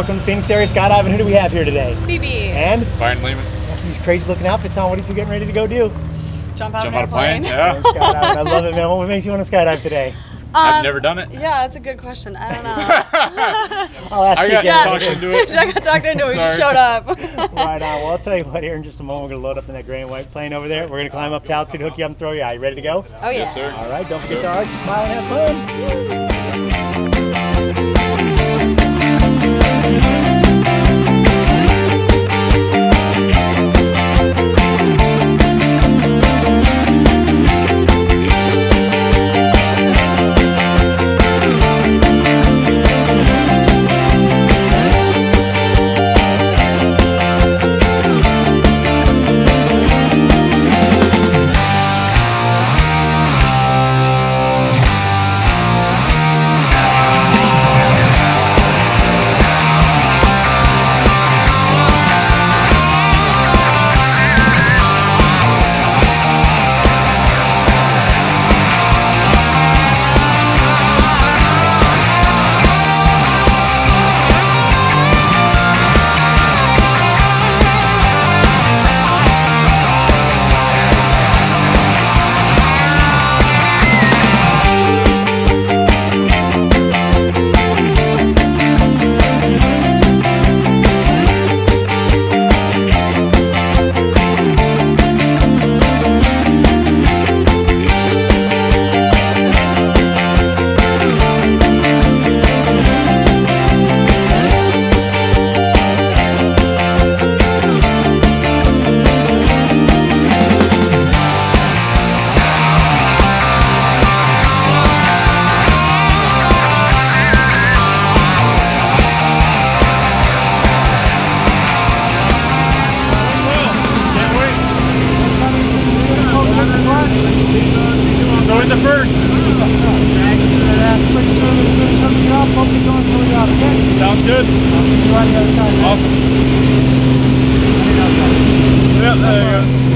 welcome to Phoenix Area Skydiving. Who do we have here today? Phoebe. And? Byron Lehman. After these crazy looking outfits on, what are you two getting ready to go do? Jump out of a plane. Yeah. Skydiving. I love it, man. What makes you want to skydive today? I've never done it. Yeah, that's a good question. I don't know. I got talked into it. I got talked into it. We just showed up. Right on. Well, I'll tell you what, here in just a moment, we're going to load up in that gray and white plane over there. We're going to climb up to altitude, hook you up, and throw you out. You ready to go? Oh, yeah. Yes, sir. All right. Don't forget to arch, smile, and have fun. It's always a first. Sounds good. I'll see you on the other side. Awesome. Yeah, there you go.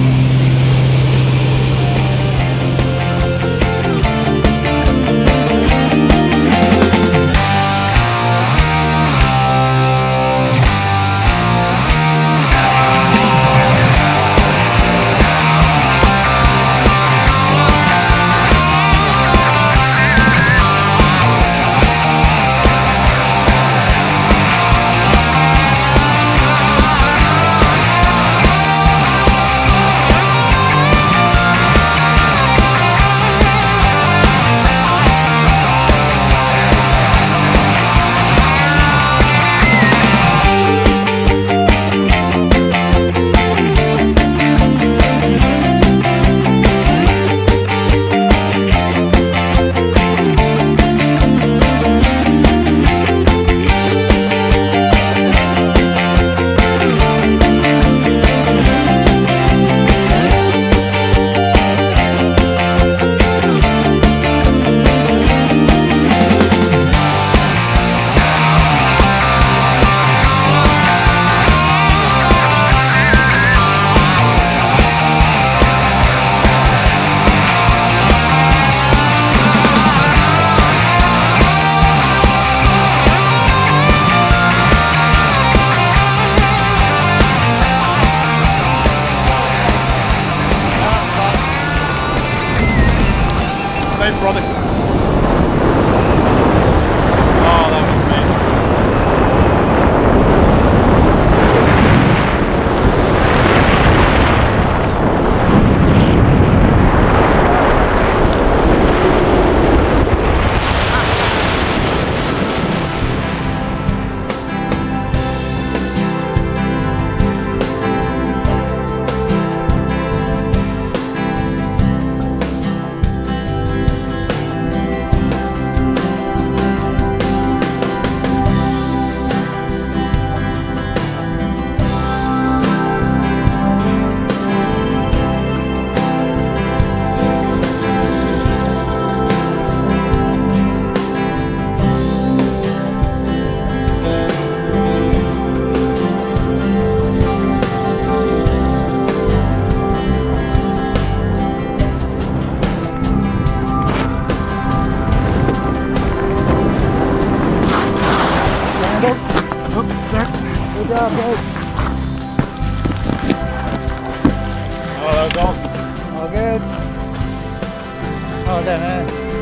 Thanks, brother. Oh, that was amazing. Good job, guys. Oh, that was awesome. All good. Oh, that man.